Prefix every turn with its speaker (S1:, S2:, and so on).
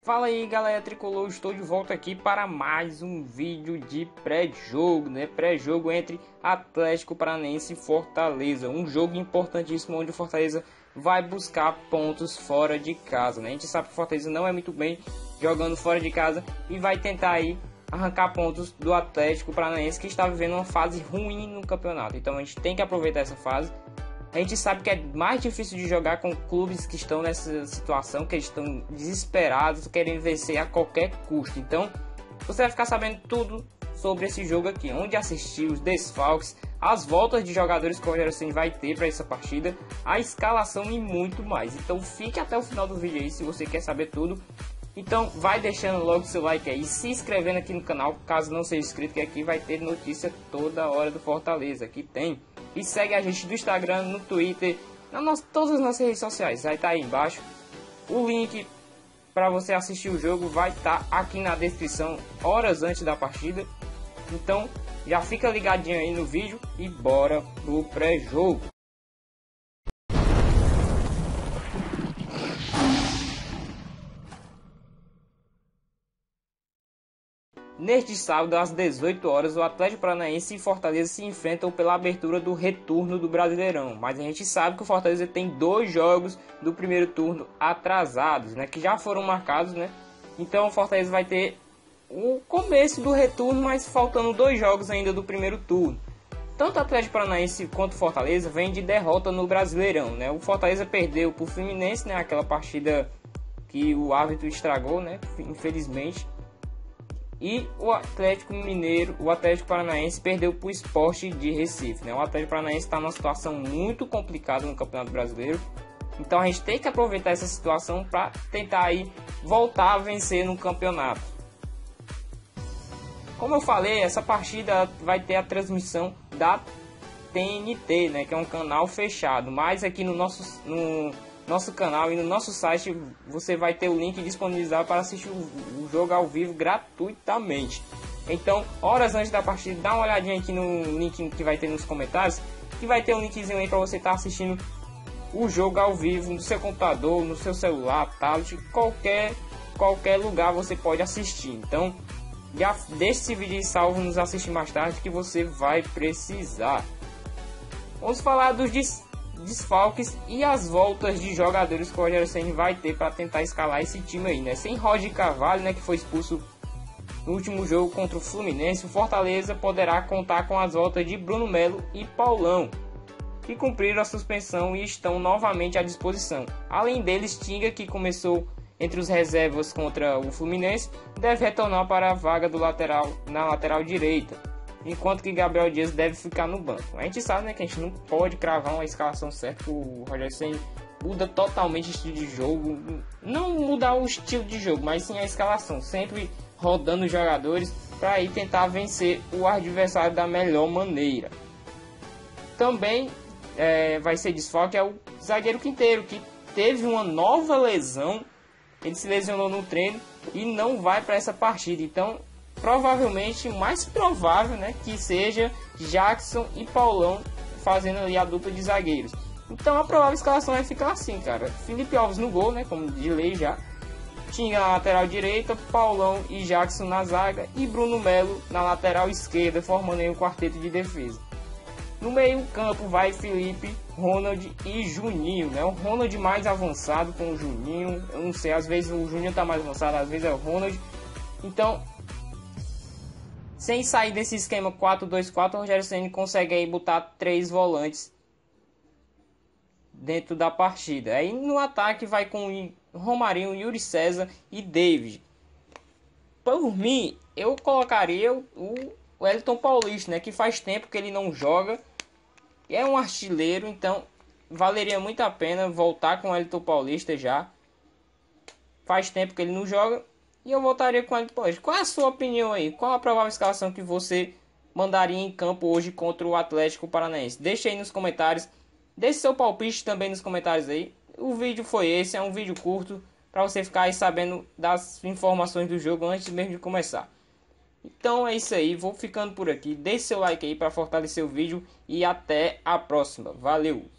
S1: Fala aí galera tricolor, estou de volta aqui para mais um vídeo de pré-jogo, né? Pré-jogo entre Atlético Paranaense e Fortaleza, um jogo importantíssimo onde o Fortaleza vai buscar pontos fora de casa, né? A gente sabe que o Fortaleza não é muito bem jogando fora de casa e vai tentar aí arrancar pontos do Atlético Paranaense, que está vivendo uma fase ruim no campeonato. Então a gente tem que aproveitar essa fase. A gente sabe que é mais difícil de jogar com clubes que estão nessa situação, que estão desesperados, querendo vencer a qualquer custo. Então, você vai ficar sabendo tudo sobre esse jogo aqui, onde assistir, os desfalques, as voltas de jogadores que o Rogério Ceni vai ter para essa partida, a escalação e muito mais. Então, fique até o final do vídeo aí se você quer saber tudo. Então, vai deixando logo seu like aí, se inscrevendo aqui no canal, caso não seja inscrito, que aqui vai ter notícia toda hora do Fortaleza, aqui tem. E segue a gente no Instagram, no Twitter, todas as nossas redes sociais, vai estar aí embaixo. O link para você assistir o jogo vai estar aqui na descrição, horas antes da partida. Então, já fica ligadinho aí no vídeo e bora pro pré-jogo. Neste sábado, às 18 horas, o Atlético Paranaense e Fortaleza se enfrentam pela abertura do retorno do Brasileirão. Mas a gente sabe que o Fortaleza tem dois jogos do primeiro turno atrasados, né, que já foram marcados, né? Então o Fortaleza vai ter o começo do retorno, mas faltando dois jogos ainda do primeiro turno. Tanto o Atlético Paranaense quanto o Fortaleza vem de derrota no Brasileirão, né? O Fortaleza perdeu para o Fluminense, né, aquela partida que o árbitro estragou, né, infelizmente. E o Atlético Paranaense perdeu para o Sport de Recife, né? O Atlético Paranaense está numa situação muito complicada no Campeonato Brasileiro. Então a gente tem que aproveitar essa situação para tentar aí voltar a vencer no campeonato. Como eu falei, essa partida vai ter a transmissão da TNT, né? Que é um canal fechado. Mas aqui no nosso canal e no nosso site você vai ter o link disponibilizado para assistir o jogo ao vivo gratuitamente. Então, horas antes da partida, dá uma olhadinha aqui no link que vai ter nos comentários, que vai ter um linkzinho aí para você estar assistindo o jogo ao vivo no seu computador, no seu celular, tablet, qualquer lugar você pode assistir. Então, já deixe esse vídeo salvo, nos assistir mais tarde que você vai precisar. Vamos falar dos desfalques e as voltas de jogadores que o Rogério Ceni vai ter para tentar escalar esse time aí, né? Sem Roger Carvalho, né, que foi expulso no último jogo contra o Fluminense, o Fortaleza poderá contar com as voltas de Bruno Melo e Paulão, que cumpriram a suspensão e estão novamente à disposição. Além deles, Tinga, que começou entre os reservas contra o Fluminense, deve retornar para a vaga do na lateral direita, enquanto que Gabriel Dias deve ficar no banco. A gente sabe, né, que a gente não pode cravar uma escalação certa, que o Rogério Ceni muda totalmente o estilo de jogo. Não mudar o estilo de jogo, mas sim a escalação, sempre rodando os jogadores para ir tentar vencer o adversário da melhor maneira. Também vai ser desfalque é o zagueiro Quinteiro, que teve uma nova lesão. Ele se lesionou no treino e não vai para essa partida. Então, provavelmente, mais provável, né, que seja Jackson e Paulão fazendo ali a dupla de zagueiros. Então a provável escalação vai ficar assim, cara. Felipe Alves no gol, né, como de lei já. Tinha na lateral direita, Paulão e Jackson na zaga e Bruno Melo na lateral esquerda, formando aí um quarteto de defesa. No meio campo vai Felipe, Ronald e Juninho, né? O Ronald mais avançado com o Juninho. Eu não sei, às vezes o Juninho tá mais avançado, às vezes é o Ronald. Então, sem sair desse esquema 4-2-4, o Rogério Ceni consegue aí botar 3 volantes dentro da partida. Aí no ataque vai com Romarinho, Yuri César e David. Por mim, eu colocaria o Wellington Paulista, né, que faz tempo que ele não joga. É um artilheiro, então valeria muito a pena voltar com o Wellington Paulista já. Faz tempo que ele não joga. E eu voltaria com ele. Qual é a sua opinião aí? Qual a provável escalação que você mandaria em campo hoje contra o Atlético Paranaense? Deixe aí nos comentários. Deixe seu palpite também nos comentários aí. O vídeo foi esse. É um vídeo curto para você ficar aí sabendo das informações do jogo antes mesmo de começar. Então é isso aí. Vou ficando por aqui. Deixe seu like aí para fortalecer o vídeo. E até a próxima. Valeu!